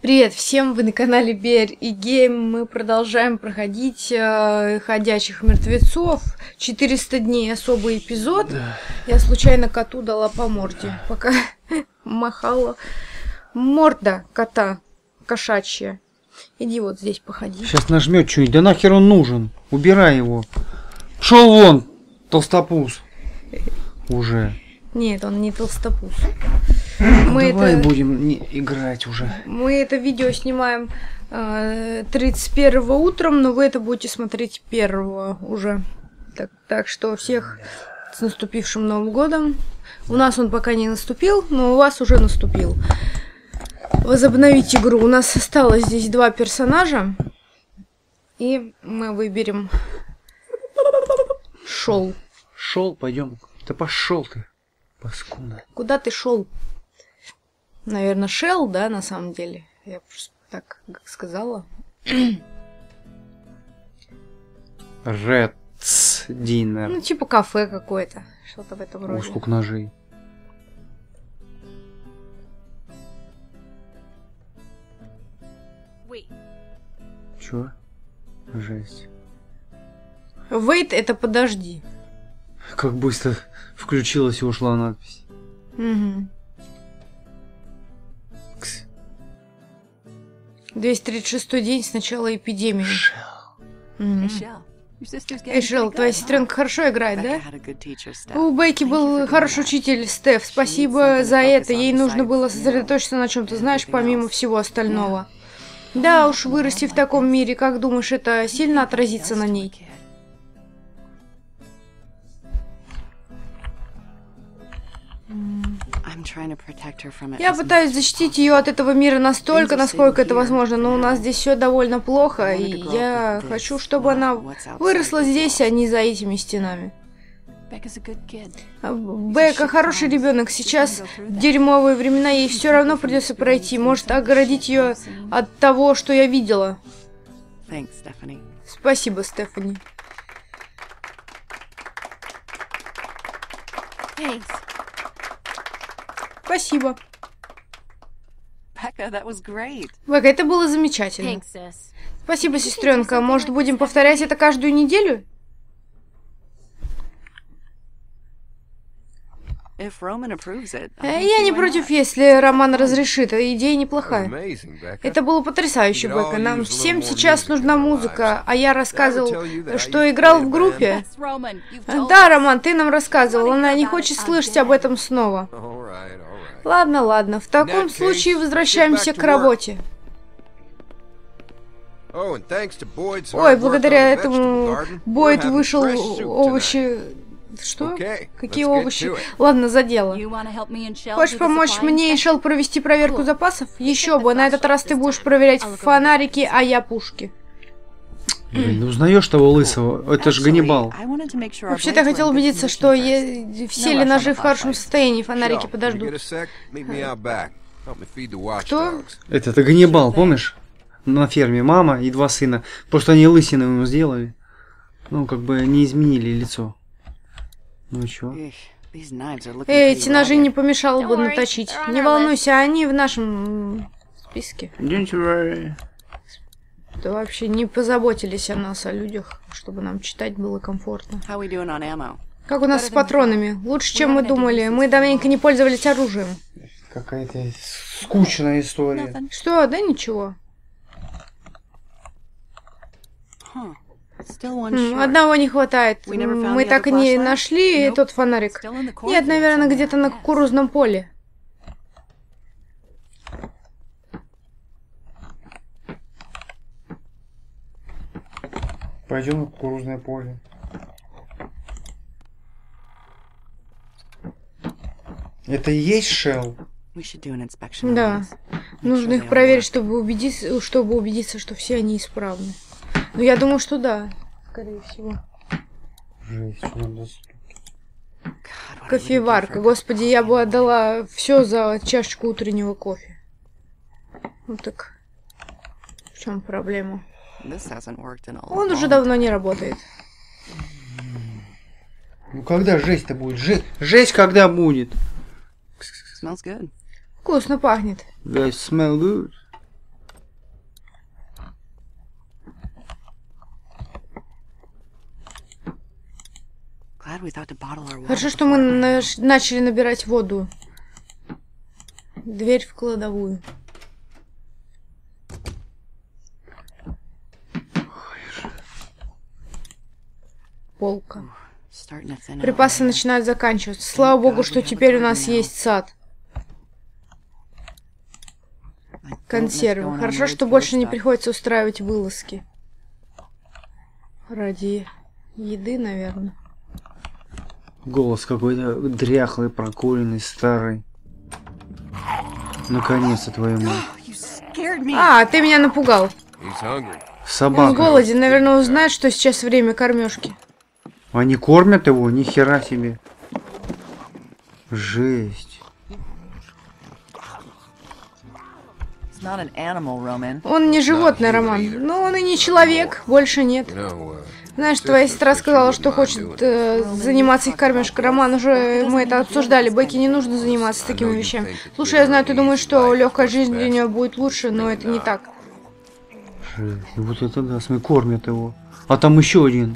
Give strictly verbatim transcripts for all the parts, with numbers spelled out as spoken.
Привет всем, вы на канале Берь и Гейм. Мы продолжаем проходить э, Ходячих мертвецов. четыреста дней, особый эпизод. Да. Я случайно коту дала по морде, пока махала. Морда кота кошачья. Иди вот здесь походи. Сейчас нажмет что-нибудь. Да нахер он нужен? Убирай его. Шел вон, толстопуз. Уже. Нет, он не толстопуз. Мы Давай это... будем не играть уже. Мы это видео снимаем э, тридцать первого утром, но вы это будете смотреть первого уже. Так, так что всех с наступившим Новым годом. У нас он пока не наступил, но у вас уже наступил. Возобновить игру. У нас осталось здесь два персонажа. И мы выберем Шел. Шел, пойдем. Да пошел ты, паскуда. Куда ты шел? Наверное, Шел, да, на самом деле. Я просто так сказала. Редс Динер. Ну, типа кафе какое-то. Что-то в этом роде. О, сколько ножей. Чё? Жесть. Wait, это подожди. Как быстро включилась и ушла надпись. Угу. двести тридцать шестой день с начала эпидемии. Угу. Эй, Шел, твоя сестренка хорошо играет, да? У Бекки был хороший учитель, Стеф. Спасибо за это. Ей нужно было сосредоточиться на чем-то, знаешь, помимо всего остального. Да уж, вырасти в таком мире, как думаешь, это сильно отразится на ней? Я пытаюсь защитить ее от этого мира настолько, насколько это возможно, но у нас здесь все довольно плохо, и я хочу, чтобы она выросла здесь, а не за этими стенами. Бека хороший ребенок. Сейчас в дерьмовые времена ей все равно придется пройти. Может огородить ее от того, что я видела. Спасибо, Стефани. Спасибо. Бека, это было замечательно. Спасибо, сестренка. Может, будем повторять это каждую неделю? Я не против, если Роман разрешит. Идея неплохая. Это было потрясающе, Бека. Нам всем сейчас нужна музыка. А я рассказывал, что играл в группе. Да, Роман, ты нам рассказывал. Она не хочет слышать об этом снова. Ладно, ладно. В таком случае возвращаемся к работе. Ой, благодаря этому Бойд вышел овощи... Что? Какие овощи? Ладно, за дело. Хочешь помочь мне и Шел провести проверку запасов? Еще бы, на этот раз ты будешь проверять фонарики, а я пушки. Блин, узнаешь того лысого? Это же Ганнибал. Вообще-то я хотел убедиться, что е... все ли ножи в хорошем состоянии, фонарики подождут. Кто? Это, это Ганнибал, помнишь? На ферме мама и два сына. Просто они лысины ему сделали. Ну, как бы не изменили лицо. Ну чё? Эй, эти ножи не помешало бы наточить. Не волнуйся, они в нашем списке. Да вообще не позаботились о нас, о людях, чтобы нам читать было комфортно. Как у нас с патронами? Лучше, чем мы думали. Мы давненько не пользовались оружием. Какая-то скучная история. Что? Да ничего. Одного не хватает. Мы так и не нашли тот фонарик. Нет, наверное, где-то на кукурузном поле. Пойдем на кукурузное поле. Это и есть Шел? Да. Нужно их проверить, чтобы убедиться, чтобы убедиться, что все они исправны. Ну, я думаю, что да, скорее всего. Жесть, надо... Кофеварка. Господи, я бы отдала все за чашечку утреннего кофе. Ну так, в чем проблема? Он уже давно не работает. Ну когда жесть-то будет? Жесть, жесть когда будет? Вкусно пахнет. Does smell good? Хорошо, что мы наш- начали набирать воду. Дверь в кладовую. Полка. Припасы начинают заканчиваться. Слава богу, что теперь у нас есть сад. Консервы. Хорошо, что больше не приходится устраивать вылазки. Ради еды, наверное. Голос какой-то дряхлый, прокуренный, старый. Наконец-то, твою мать. А, ты меня напугал. Собака. Он голоден, наверное, узнает, что сейчас время кормежки. Они кормят его? Ни хера себе. Жесть. Он не животное, Роман. Но он и не человек. Больше нет. Знаешь, твоя сестра сказала, что хочет э, заниматься их кормежкой. Роман, уже мы это обсуждали. Бекке не нужно заниматься такими вещами. Слушай, я знаю, ты думаешь, что легкая жизнь для нее будет лучше, но это не так. Жесть. Вот это да, смотри, кормят его. А там еще один.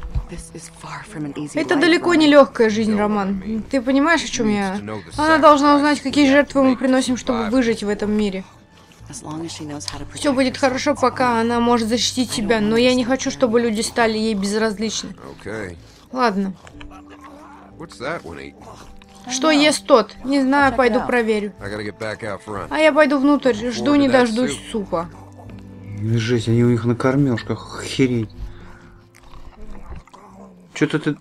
Это далеко не легкая жизнь, Роман. Ты понимаешь, о чем я? Она должна узнать, какие жертвы мы приносим, чтобы выжить в этом мире. Все будет хорошо, пока она может защитить себя, но я не хочу, чтобы люди стали ей безразличны. Ладно. Что ест тот? Не знаю, пойду проверю. А я пойду внутрь, жду не дождусь супа. Жесть, они у них на кормежках, охереть. Что-то ты...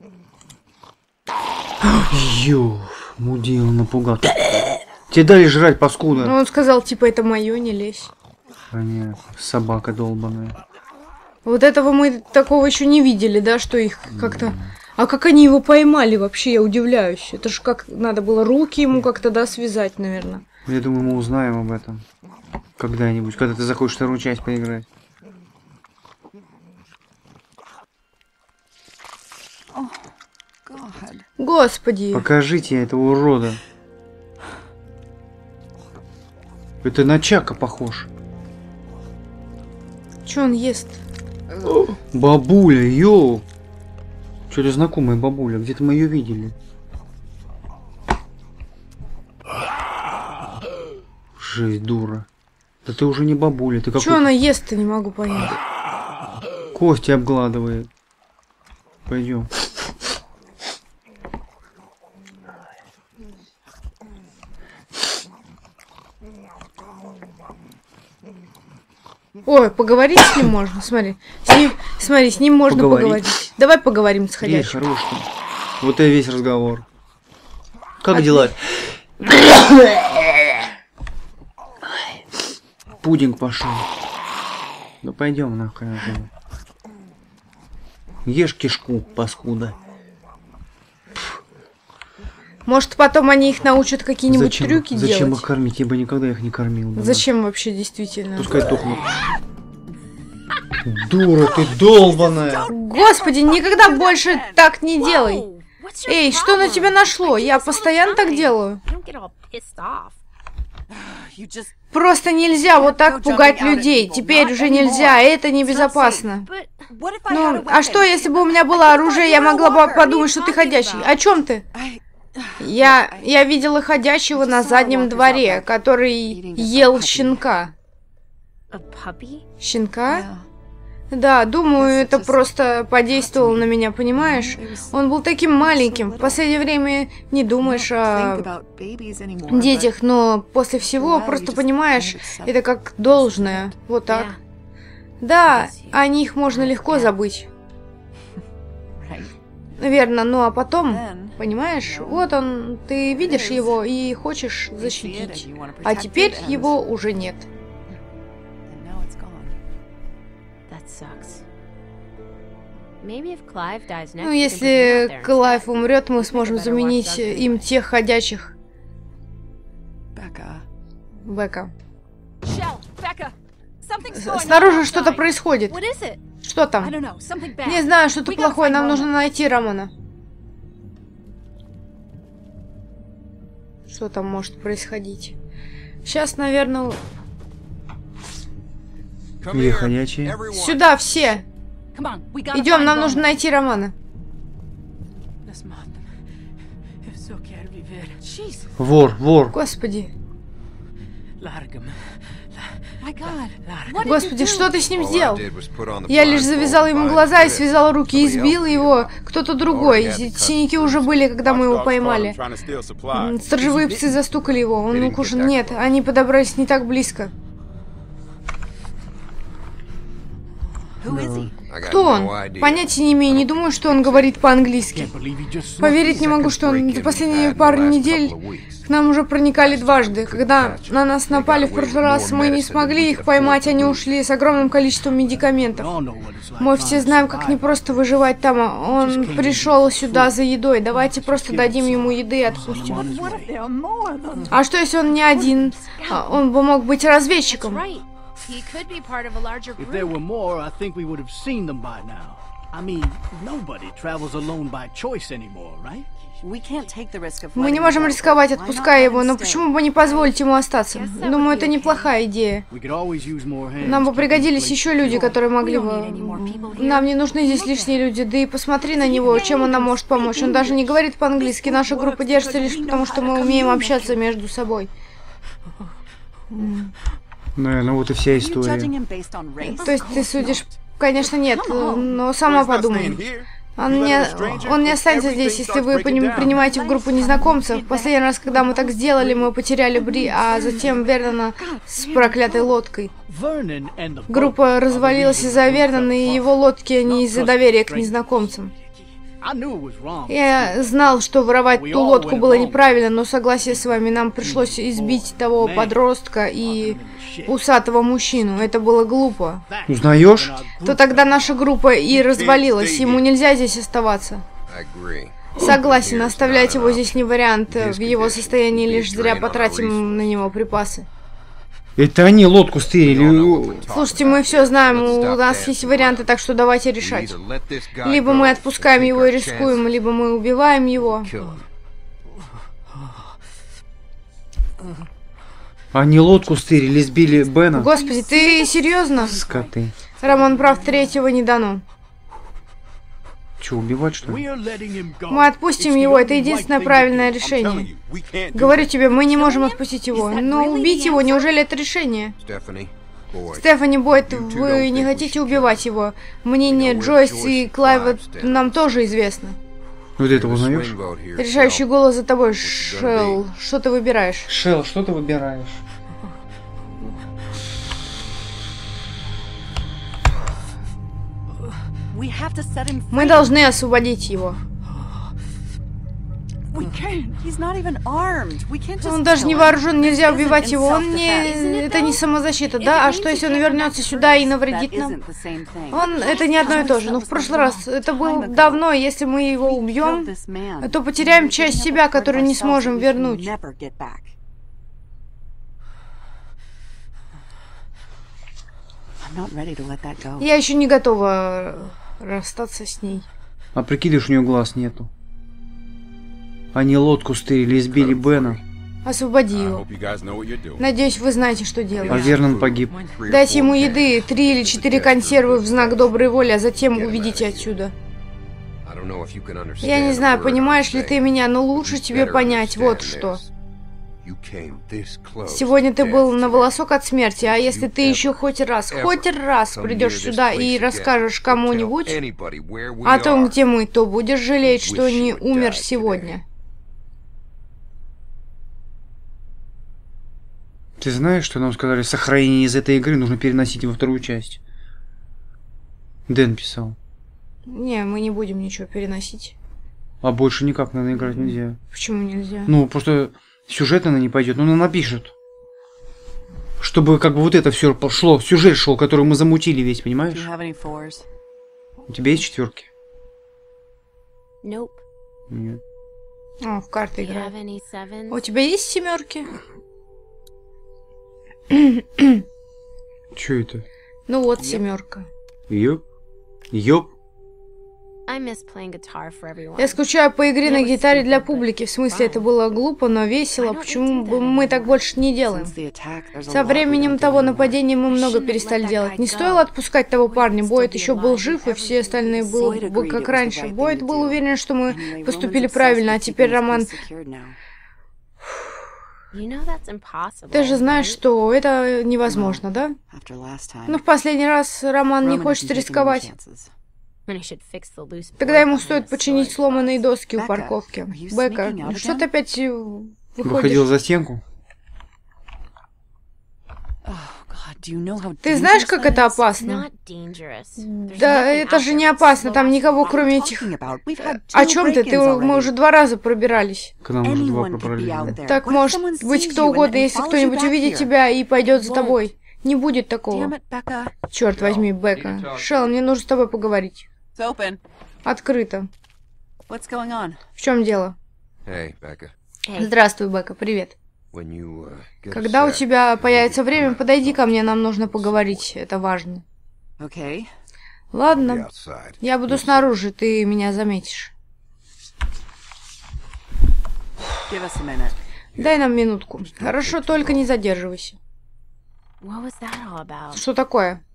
Ё, мудила, напугал. Тебе дали жрать, паскуда. Ну, он сказал, типа, это мое, не лезь. Понятно. Собака долбаная. Вот этого мы такого еще не видели, да, что их как-то... А как они его поймали вообще, я удивляюсь. Это же как надо было руки ему как-то, да, связать, наверное. Я думаю, мы узнаем об этом. Когда-нибудь, когда ты захочешь вторую часть поиграть. Господи. Покажите этого урода. Это на Чака похож. Че он ест? Бабуля, йоу. Что-то знакомая бабуля. Где-то мы ее видели. Жесть, дура. Да ты уже не бабуля. Ты Что она ест-то, не могу понять. Кости обгладывает. Пойдем. Ой, поговорить с ним можно, смотри. С ним, смотри, с ним можно поговорить. поговорить. Давай поговорим с ходячим. Эй, хороший. Вот и весь разговор. Как Отлично. Дела? Пудинг пошел. Ну пойдем нахуй. Ешь кишку, паскуда. Может, потом они их научат какие-нибудь зачем, трюки зачем делать? Зачем их кормить? Я бы никогда их не кормил. Бы, зачем да. вообще, действительно? Пускай тухнут. Дура ты долбаная! Господи, никогда больше так не делай! Эй, что на тебя нашло? Я постоянно так делаю. Просто нельзя вот так пугать людей. Теперь уже нельзя, это небезопасно. Ну, а что, если бы у меня было оружие, я могла бы подумать, что ты ходячий? О чем ты? Я, я видела ходячего на заднем дворе, который ел щенка. Щенка? Да, думаю, это просто подействовало на меня, понимаешь? Он был таким маленьким. В последнее время не думаешь о детях, но после всего просто понимаешь, это как должное. Вот так. Да, о них можно легко забыть. Верно, ну а потом, понимаешь, вот он, ты видишь его и хочешь защитить, а теперь его уже нет. Ну, если Клайв умрет, мы сможем заменить им тех ходячих. Бека. Снаружи что-то происходит. Что там? Не знаю, что-то плохое. Нам нужно найти Романа. Что там может происходить? Сейчас, наверное... Или ходячие. Сюда все! Идем, нам нужно найти Романа. Вор, вор. Господи. Господи, что ты с ним сделал? Я лишь завязала ему глаза и связала руки, и избила его кто-то другой. Синяки уже были, когда мы его поймали. Сторожевые псы застукали его, он укушен. Нет, они подобрались не так близко. Кто он? Понятия не имею, не думаю, что он говорит по-английски. Поверить не могу, что он за последние пару недель к нам уже проникали дважды. Когда на нас напали в прошлый раз, мы не смогли их поймать, они ушли с огромным количеством медикаментов. Мы все знаем, как непросто выживать там. Он пришел сюда за едой. Давайте просто дадим ему еды и отпустим. А что, если он не один? Он бы мог быть разведчиком. He could be part of a larger group. If there were more, I think we would have seen them by now. I mean, nobody travels alone by choice anymore, right? Мы не можем рисковать, отпуская его, но почему бы не позволить ему остаться? Думаю, это неплохая идея. Нам бы пригодились еще люди, которые могли бы... Нам не нужны здесь лишние люди, да и посмотри на него, чем он нам может помочь. Он даже не говорит по-английски, наша группа держится лишь потому, что мы умеем общаться между собой. Наверное, вот и вся история. То есть ты судишь... Конечно, нет, но сама подумай. Он не, он не останется здесь, если вы принимаете в группу незнакомцев. Последний раз, когда мы так сделали, мы потеряли Бри, а затем Вернона с проклятой лодкой. Группа развалилась из-за Вернона и его лодки, а не из-за доверия к незнакомцам. Я знал, что воровать ту лодку было неправильно, но согласие с вами, нам пришлось избить того подростка и усатого мужчину. Это было глупо. Узнаешь? То тогда наша группа и развалилась. Ему нельзя здесь оставаться. Согласен, оставлять его здесь не вариант. В его состоянии лишь зря потратим на него припасы. Это они лодку стырили. Слушайте, мы все знаем, у нас есть варианты, так что давайте решать. Либо мы отпускаем его и рискуем, либо мы убиваем его. Они лодку стырили, сбили Бена. Господи, ты серьезно? Скоты. Рамон прав, третьего не дано. Че, убивать, что ли? Мы отпустим его, это единственное правильное решение. Говорю тебе, мы не можем отпустить его. Но убить его, неужели это решение? Стефани, Бойд, вы не хотите убивать его. Мнение Джойс и Клайва нам тоже известно. Вот это узнаешь? Решающий голос за тобой, Шелл. Что ты выбираешь? Шелл, что ты выбираешь? Мы должны освободить его. Он даже не вооружен, нельзя убивать его. Он не... Это не самозащита, да? А что, если он вернется сюда и навредит нам? Он... Это не одно и то же. Но в прошлый раз это было давно, если мы его убьем, то потеряем часть себя, которую не сможем вернуть. Я еще не готова расстаться с ней. А прикидываешь, у нее глаз нету. Они лодку стырили, избили Бена. Освободи его. Надеюсь, вы знаете, что делать. А Вернон погиб. Дайте ему еды, три или четыре консервы в знак доброй воли, а затем уведите отсюда. Я не знаю, понимаешь ли ты меня, но лучше тебе понять вот что. Сегодня ты был на волосок от смерти, а если ты еще хоть раз, хоть раз придешь сюда и расскажешь кому-нибудь о том, где мы, то будешь жалеть, что не умер сегодня. Ты знаешь, что нам сказали, сохранение из этой игры нужно переносить во вторую часть? Дэн писал. Не, мы не будем ничего переносить. А больше никак, наверное, играть нельзя. Почему нельзя? Ну, просто сюжет, наверное, не пойдет, но она напишет. Чтобы как бы вот это все пошло, сюжет шел, который мы замутили весь, понимаешь? У тебя есть четверки? Nope. Нет. О, в карты играют. У тебя есть семерки? Че это? Ну вот, семерка. Ёп. Ёп. I miss playing guitar for everyone. Я скучаю по игре на гитаре для публики. В смысле, это было глупо, но весело. Почему бы мы так больше не делаем? Со временем того нападения мы много перестали делать. Не стоило отпускать того парня. Бойд еще был жив, и все остальные были бы как раньше. Бойд был уверен, что мы поступили правильно, а теперь Роман... Ты же знаешь, что это невозможно, да? Но в последний раз Роман не хочет рисковать. Тогда ему стоит починить сломанные доски у парковки. Бека, что ты опять выходишь? Выходил за стенку? Ты знаешь, как это опасно? Да, это же не опасно, там никого, кроме этих... О чем ты? Ты мы уже два раза пробирались. К нам уже два пробрались. Так может быть кто угодно, если кто-нибудь увидит тебя и пойдет за тобой. Не будет такого. Черт возьми, Бека. Шел, мне нужно с тобой поговорить. Открыто. В чем дело? Здравствуй, Бека, привет. Когда у тебя появится время, подойди ко мне, нам нужно поговорить, это важно. Ладно, я буду снаружи, ты меня заметишь. Дай нам минутку. Хорошо, только не задерживайся. Что такое?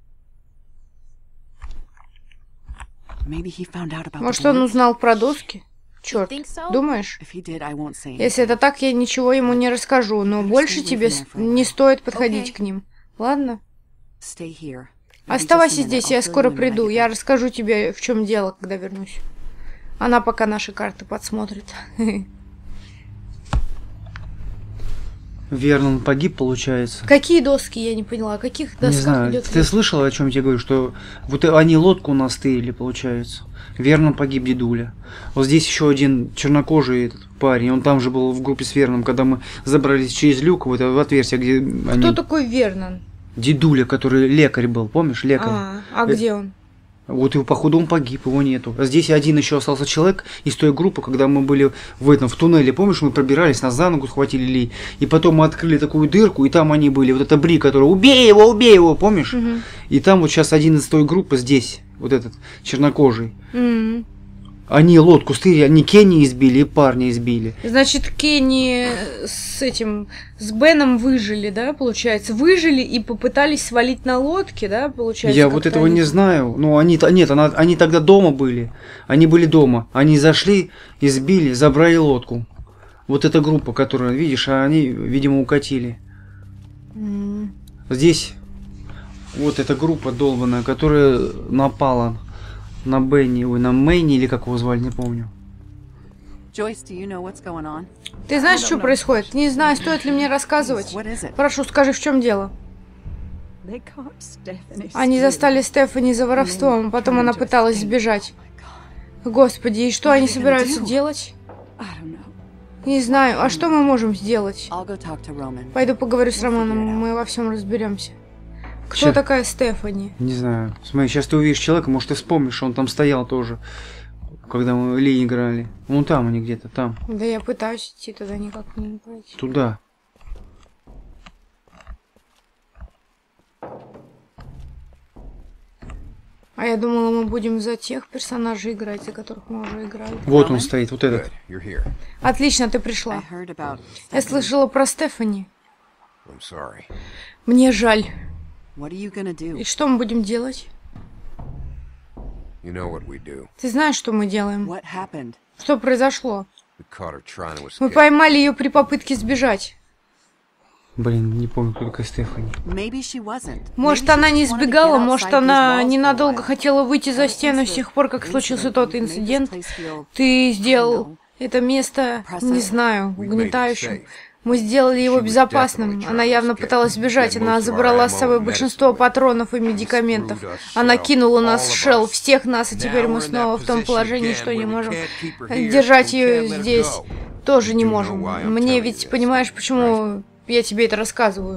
Может, он узнал про доски? Черт, думаешь? Если это так, я ничего ему не расскажу, но больше тебе не стоит подходить к ним. Ладно? Оставайся здесь, я скоро приду. Я расскажу тебе, в чем дело, когда вернусь. Она пока наши карты подсмотрит. Вернон погиб, получается. Какие доски, я не поняла. О каких досках не знаю. идет Ты речь? Слышала, о чем я тебе говорю, что вот они лодку у нас стырили, получается. Вернон погиб, дедуля. Вот здесь еще один чернокожий этот парень, он там же был в группе с Верном, когда мы забрались через люк, вот в отверстие, где они... Кто такой Вернон? Дедуля, который лекарь был, помнишь, лекарь? А, а где он? Вот его, походу, он погиб, его нету. А здесь один еще остался человек из той группы, когда мы были в этом, в туннеле. Помнишь, мы пробирались, нас за ногу схватили Ли, и потом мы открыли такую дырку, и там они были. Вот это Бри, который «Убей его, убей его!» Помнишь? Угу. И там вот сейчас один из той группы здесь, вот этот, чернокожий. Угу. Они лодку стырили, они Кенни избили и парня избили. Значит, Кенни с этим, с Беном выжили, да, получается? Выжили и попытались свалить на лодке, да, получается? Я вот этого они... не знаю. Ну, они, нет, она, они тогда дома были. Они были дома. Они зашли, избили, забрали лодку. Вот эта группа, которую, видишь, они, видимо, укатили. Mm. Здесь вот эта группа долбаная, которая напала на Бенни, ой, на Мэнни, или как его звали, не помню. Ты знаешь, что происходит? Не знаю, стоит ли мне рассказывать. Прошу, скажи, в чем дело? Они застали Стефани за воровством, потом она пыталась сбежать. Господи, и что они собираются делать? Не знаю, а что мы можем сделать? Пойду поговорю с Романом, мы во всем разберемся. Кто сейчас... такая Стефани? Не знаю. Смотри, сейчас ты увидишь человека, может, ты вспомнишь, он там стоял тоже, когда мы Ли играли. Вон там они где-то, там. Да я пытаюсь идти туда, никак не пойти. Туда. А я думала, мы будем за тех персонажей играть, за которых мы уже играли. Вот он стоит, вот этот. Отлично, ты пришла. Я слышала про Стефани. Мне жаль. И что мы будем делать? Ты знаешь, что мы делаем? Что произошло? Мы поймали ее при попытке сбежать. Блин, не помню, кто такая Стефани. Может, она не сбегала, может, она ненадолго хотела выйти за стену с тех пор, как случился тот инцидент. Ты сделал это место, не знаю, угнетающим. Мы сделали его безопасным. Она явно пыталась сбежать. Она забрала с собой большинство патронов и медикаментов. Она кинула нас в шелл, всех нас, и теперь мы снова в том положении, что не можем держать ее здесь. Тоже не можем. Мне ведь, понимаешь, почему я тебе это рассказываю?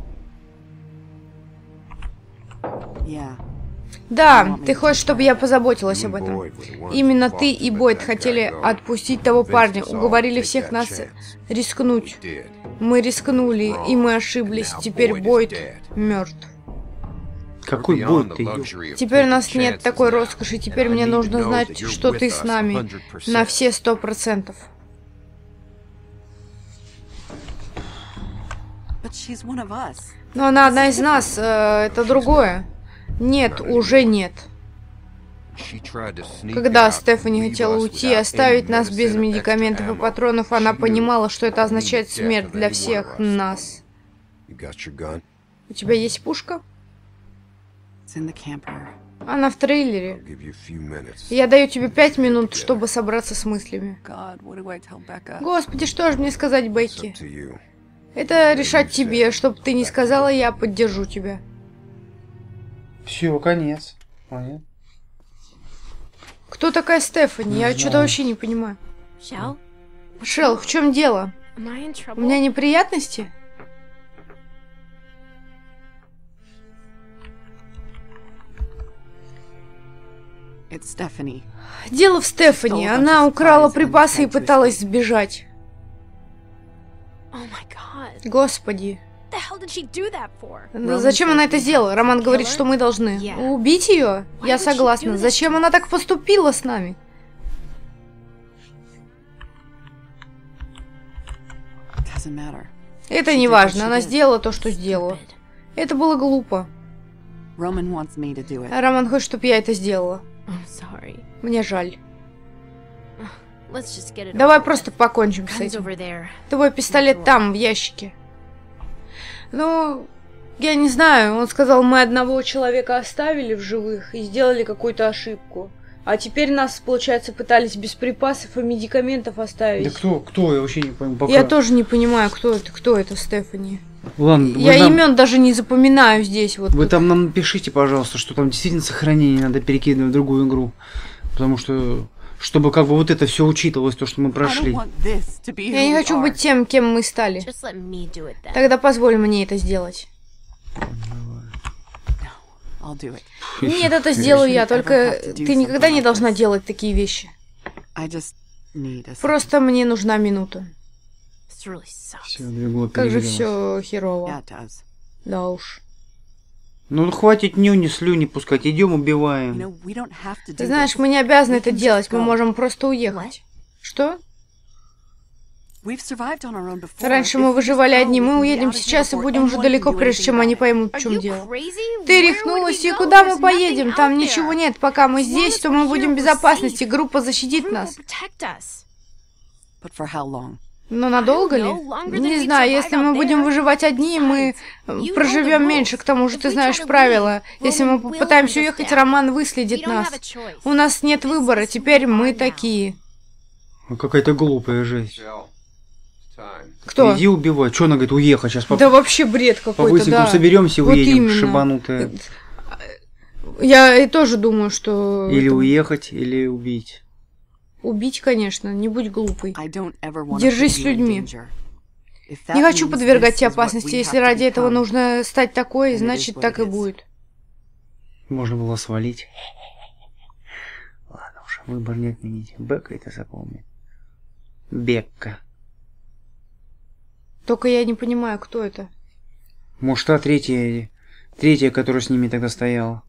Да, ты хочешь, чтобы я позаботилась об этом. Именно ты и Бойд хотели отпустить того парня, уговорили всех нас рискнуть. Мы рискнули, и мы ошиблись. Теперь Бойд мертв. Какой бой ты, ё- Теперь у нас нет такой роскоши, теперь мне нужно знать, что ты с нами на все сто процентов. Но она одна из нас, э, это другое. Нет, уже нет. Когда Стефани хотела уйти и оставить нас без медикаментов и патронов, она понимала, что это означает смерть для всех нас. У тебя есть пушка? Она в трейлере. Я даю тебе пять минут, чтобы собраться с мыслями. Господи, что же мне сказать, Бекки? Это решать тебе, чтобы ты не сказала, я поддержу тебя. Все, конец. Понятно. Кто такая Стефани? Я что-то вообще не понимаю. Shell? Шелл, в чем дело? Am I in У trouble? меня неприятности? It's Stephanie. Дело в Стефани. Она украла припасы и пыталась сбежать. Oh my god. Господи. What the hell did she do that for? Да зачем она это сделала? Роман говорит, что мы должны убить ее. Я согласна. Зачем она так поступила с нами? Doesn't matter. Это не важно. Она сделала то, что сделала. Это было глупо. Roman wants me to do it. А Роман хочет, чтобы я это сделала. I'm sorry. Мне жаль. Let's just get it Давай over просто with. покончим с Guns этим. over there. Твой пистолет там, в ящике. Ну, я не знаю. Он сказал, мы одного человека оставили в живых и сделали какую-то ошибку. А теперь нас, получается, пытались без припасов и медикаментов оставить. Да кто, кто, я вообще не понимаю. Пока... Я тоже не понимаю, кто это, кто это, Стефани. Ладно, вы Я нам- имен даже не запоминаю здесь. Вот Вы тут. там нам напишите, пожалуйста, что там действительно сохранение надо перекидывать в другую игру. Потому что, чтобы как бы вот это все учитывалось, то, что мы I don't прошли. want this to be who Я не we хочу are. быть тем, кем мы стали. Just let me do it then. Тогда позволь мне это сделать. I'll do it. Нет, это сделаю я, только ты никогда не должна делать такие вещи. I just need a Просто мне нужна минута. This really sucks. Все, двигло, Как же перегрелось. все херово. Yeah, it does. Да уж. Ну хватит нюни, слюни пускать, идем You убиваем. know, we don't have to do Ты знаешь, this. мы не обязаны We это can делать, just мы go. можем просто уехать. Что? We've survived on our own before. Раньше If мы we just выживали go, одни, we мы can be уедем out of here сейчас и before будем уже anyone далеко, can do прежде anything чем about они it. поймут, в Are чем you дело. crazy? Ты Where would рехнулась, we и go? куда мы There's поедем? nothing Там out ничего there. нет. Пока мы As long здесь, as то we're мы here, будем в we're безопасности, safe. группа защитит Crew will нас. protect us. But for how long? Но надолго ли? I don't know, longer than Не we'd знаю, survive если out мы there. будем выживать одни, мы Besides, you know проживем the меньше. rules. К тому же If ты we знаешь try to правила. leave, Если мы Roman will попытаемся hunt us уехать, down. Роман We выследит don't нас. have a choice. У нас нет выбора, is теперь who we мы are now. такие. Ну, какая-то глупая жизнь. Кто? Иди убивать. Что она говорит, уехать сейчас по, Да вообще бред по какой-то, быстренькому да. соберемся и Вот уедем, именно. шибанутые. Я и тоже думаю, что... Или это- уехать, или убить. Убить, конечно, не будь глупой. I don't ever want to Держись put с you in людьми. danger. If that Не хочу means подвергать this тебя is what опасности. we Если have to ради этого become, нужно стать такой, then it is значит what так it и is. будет. Можно было свалить. Ладно уж, выбор не отменить. Бекка это запомни. Бекка. Только я не понимаю, кто это. Может, та третья, третья, которая с ними тогда стояла.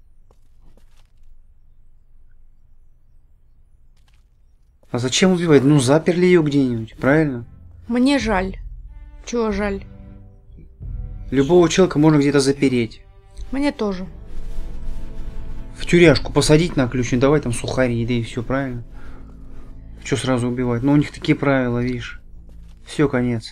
А зачем убивать? Ну, заперли ее где-нибудь, правильно? Мне жаль. Чего жаль? Любого человека можно где-то запереть. Мне тоже. В тюряшку посадить на ключ, не давай там сухари, да и все, правильно? Че сразу убивать? Ну, у них такие правила, видишь. Все, конец.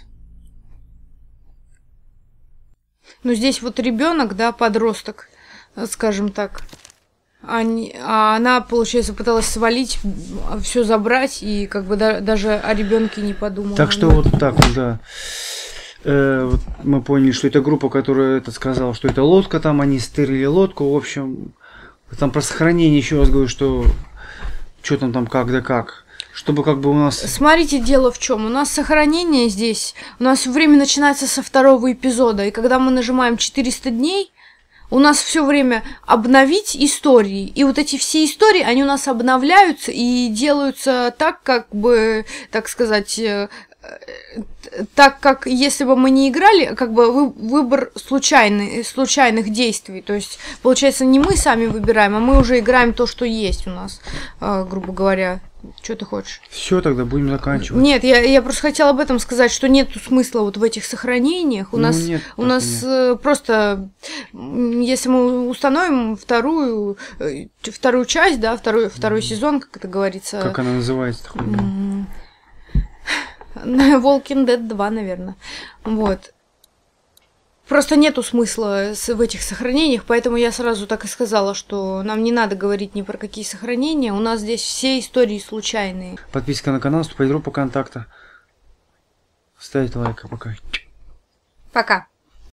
Ну, здесь вот ребенок, да, подросток, скажем так. Они, а она, получается, пыталась свалить, все забрать, и как бы да, даже о ребенке не подумала. Так что вот так вот, да. Э, вот мы поняли, что это группа, которая это сказала, что это лодка, там они стырили лодку, в общем, там про сохранение еще раз говорю, что что там там как да как, чтобы как бы у нас... Смотрите, дело в чем. У нас сохранение здесь, у нас время начинается со второго эпизода, и когда мы нажимаем четыреста дней, у нас все время обновить истории. И вот эти все истории, они у нас обновляются и делаются так, как бы, так сказать, так как если бы мы не играли, как бы вы, выбор случайный, случайных действий. То есть, получается, не мы сами выбираем, а мы уже играем то, что есть у нас, э, грубо говоря. Что ты хочешь? Все, тогда будем заканчивать. Нет, я, я просто хотела об этом сказать, что нет смысла вот в этих сохранениях. У Ну, нас, нет, у так нас нет. э, просто, м, если мы установим вторую, э, вторую часть, да, второй, второй сезон, как это говорится. Как она называется? м, Walking Dead два, наверное. Вот. Просто нету смысла с- в этих сохранениях, поэтому я сразу так и сказала, что нам не надо говорить ни про какие сохранения. У нас здесь все истории случайные. Подписка на канал, вступать в группу контакта. Ставить лайк, а пока. Пока.